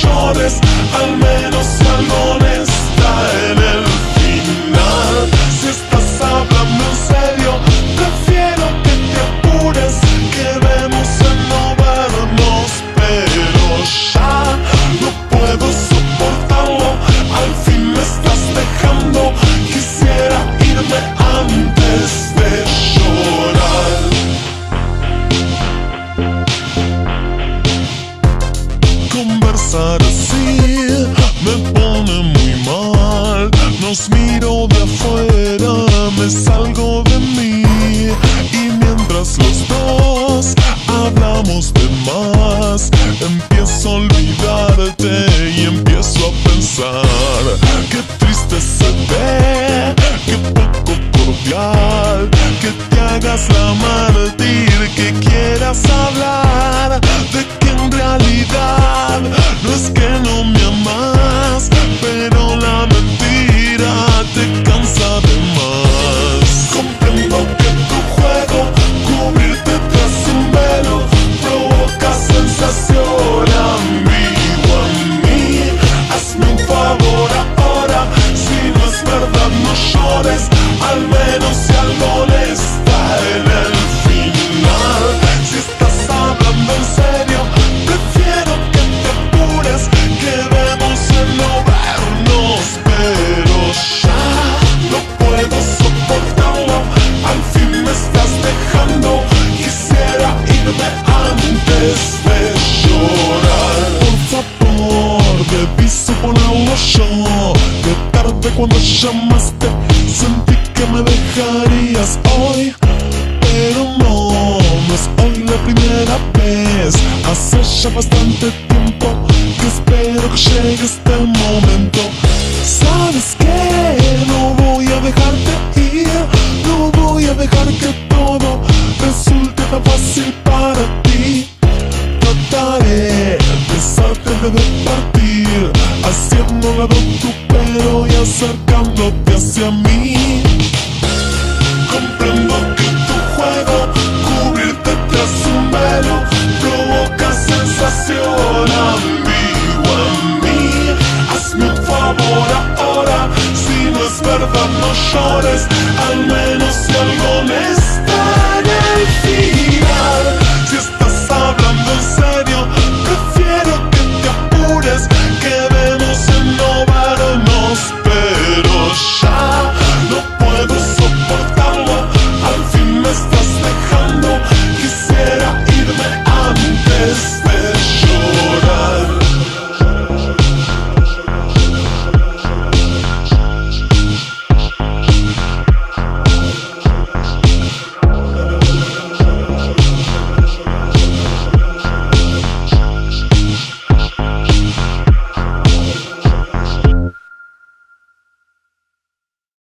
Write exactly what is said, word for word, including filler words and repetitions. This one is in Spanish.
llores, al menos si algo honesta en el final. Si estás hablando en serio, prefiero que te apures, quedemos en no vernos, pero ya no puedo soportarlo, al fin me estás dejando, quisiera irme antes de llorar. Conversar así me pone muy mal, nos miro de afuera, me salgo de mí, y mientras los dos hablamos de más, empiezo a olvidarte y empiezo a pensar qué triste se ve, qué poco cordial, que te hagas la mártir, que quieras hablar de que en realidad no es que no me amas, pero la mentira te cansa de más. Comprendo que tu juego, cubrirte tras un velo, provoca sensación ambigua en mí. Hazme un favor ahora, si no es verdad no llores, al menos si algo honesta en el final. Si estás hablando en serio, prefiero que te apures, quedemos en no vernos, pero ya no puedo soportarlo, al fin me estás dejando, quisiera irme antes de llorar. Por favor, debí suponerlo yo, que tarde cuando llamaste sentí que me dejarías hoy, pero no, no es hoy la primera vez, hace ya bastante tiempo que espero que llegue este momento. ¿Sabes qué? No voy a dejarte ir, no voy a dejar que todo resulte tan fácil para ti. Trataré de besarte antes de partir, haciendo un lado tu pelo y acercándote hacia mí. Comprendo que tu juego, cubrirte tras un velo, provoca sensación ambigua en mí. Hazme un favor ahora, si no es verdad no llores, al menos si algo honesta en el final.